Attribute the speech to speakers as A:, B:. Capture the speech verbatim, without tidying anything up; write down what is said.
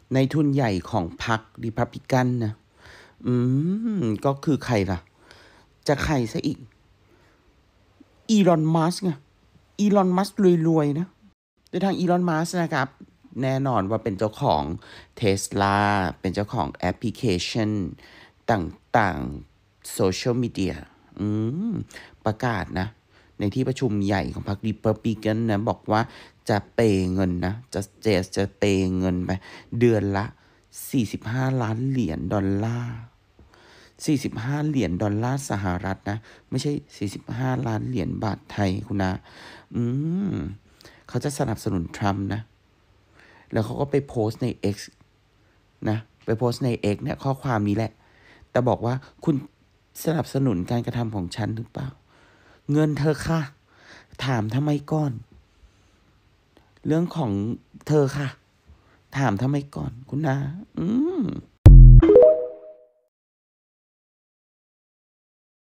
A: ในทุนใหญ่ของพรรครีพับลิกันนะอืมก็คือใครล่ะจะใครซะอีกอีลอนมัสก์ไงอีลอนมัสก์รวยๆนะโดยทางอีลอนมัสก์นะครับแน่นอนว่าเป็นเจ้าของเทสลาเป็นเจ้าของแอปพลิเคชันต่างๆโซเชียลมีเดียอืมประกาศนะในที่ประชุมใหญ่ของพรรครีพับลิกันนะบอกว่าจะเปย์เงินนะจะเจสจะเปย์เงินไปเดือนละสี่สิบห้าล้านเหรียญดอลลาร์สี่สิบห้าเหรียญดอลลาร์สหรัฐนะไม่ใช่สี่สิบห้าล้านเหรียญบาทไทยคุณนะอืมเขาจะสนับสนุนทรัมป์นะแล้วเขาก็ไปโพสต์ใน X นะไปโพสต์ใน X เนี่ยข้อความนี้แหละแต่บอกว่าคุณสนับสนุนการกระทำของฉันหรือเปล่าเงินเธอค่ะถามทำไมก่อนเรื่องของเธอค่ะถามทำไมก่อนคุณนาอืม